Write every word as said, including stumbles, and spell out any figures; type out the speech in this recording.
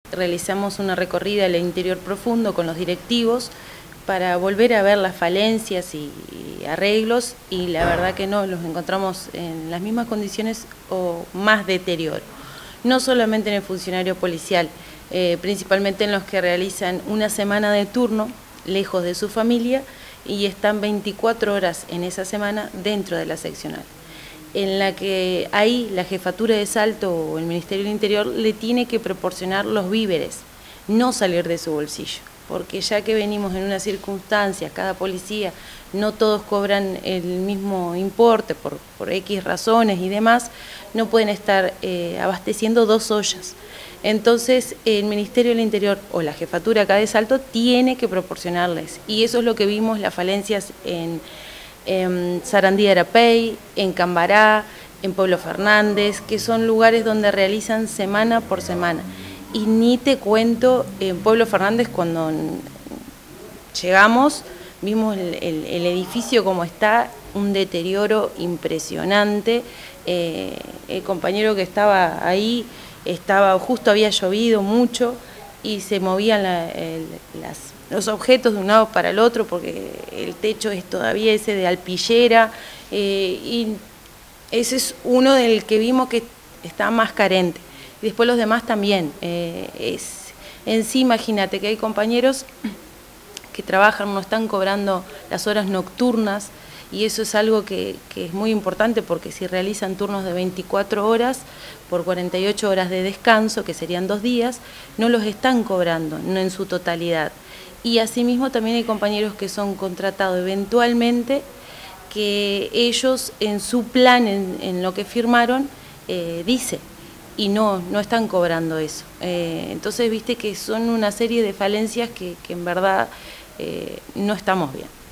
Realizamos una recorrida al interior profundo con los directivos para volver a ver las falencias y, y arreglos, y la verdad que no, los encontramos en las mismas condiciones o más deterioro. No solamente en el funcionario policial, eh, principalmente en los que realizan una semana de turno lejos de su familia y están veinticuatro horas en esa semana dentro de la seccional, en la que ahí la Jefatura de Salto o el Ministerio del Interior le tiene que proporcionar los víveres, no salir de su bolsillo, porque ya que venimos en una circunstancia, cada policía, no todos cobran el mismo importe por, por X razones y demás, no pueden estar eh, abasteciendo dos ollas. Entonces el Ministerio del Interior o la Jefatura acá de Salto tiene que proporcionarles, y eso es lo que vimos, las falencias en en Sarandí de Arapey, en Cambará, en Pueblo Fernández, que son lugares donde realizan semana por semana. Y ni te cuento, en Pueblo Fernández cuando llegamos, vimos el, el, el edificio como está, un deterioro impresionante. Eh, el compañero que estaba ahí, estaba, justo había llovido mucho y se movían la, el, las... los objetos de un lado para el otro, porque el techo es todavía ese de alpillera, eh, y ese es uno del que vimos que está más carente. Y después los demás también. Eh, es, en sí, imagínate que hay compañeros que trabajan, no están cobrando las horas nocturnas, y eso es algo que, que es muy importante, porque si realizan turnos de veinticuatro horas por cuarenta y ocho horas de descanso, que serían dos días, no los están cobrando, no en su totalidad. Y asimismo también hay compañeros que son contratados eventualmente, que ellos en su plan, en, en lo que firmaron, eh, dice, y no, no están cobrando eso. Eh, entonces viste que son una serie de falencias que, que en verdad eh, no estamos bien.